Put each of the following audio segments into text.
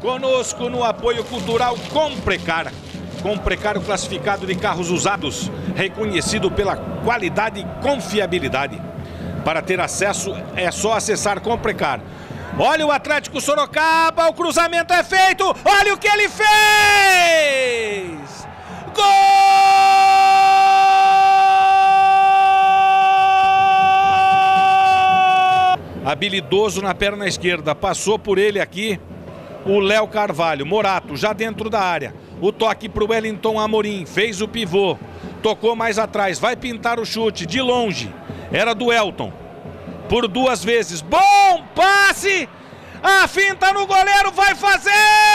Conosco no apoio cultural Comprecar. Comprecar, o classificado de carros usados, reconhecido pela qualidade e confiabilidade. Para ter acesso é só acessar Comprecar. Olha o Atlético Sorocaba, o cruzamento é feito, olha o que ele fez! Gol! Habilidoso na perna esquerda, passou por ele aqui o Léo Carvalho. Morato já dentro da área, o toque para o Wellington Amorim, fez o pivô, tocou mais atrás, vai pintar o chute de longe, era do Elton, por duas vezes, bom passe, a finta no goleiro, vai fazer!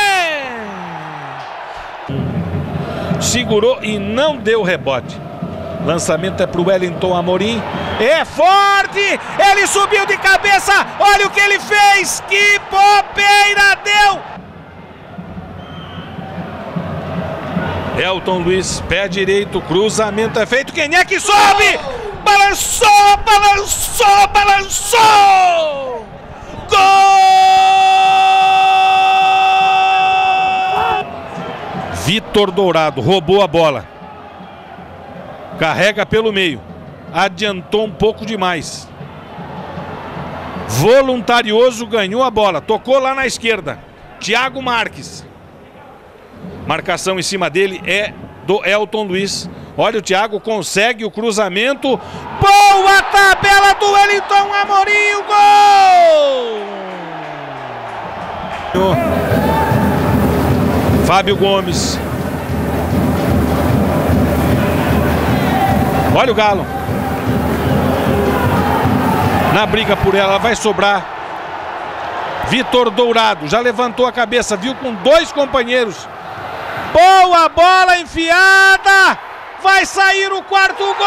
Segurou e não deu rebote. Lançamento é para o Wellington Amorim. É forte! Ele subiu de cabeça. Olha o que ele fez! Que bobeira deu! Elton Luiz, pé direito, cruzamento é feito. Quem é que sobe? Balançou, balançou, balançou! Gol! Vitor Dourado roubou a bola. Carrega pelo meio. Adiantou um pouco demais. Voluntarioso ganhou a bola. Tocou lá na esquerda. Thiago Marques. Marcação em cima dele é do Elton Luiz. Olha, o Thiago consegue o cruzamento. Boa tabela do Wellington Amorim. O gol! Fábio Gomes. Olha o Galo. Na briga por ela, vai sobrar. Vitor Dourado já levantou a cabeça, viu com dois companheiros. Boa bola enfiada. Vai sair o quarto gol.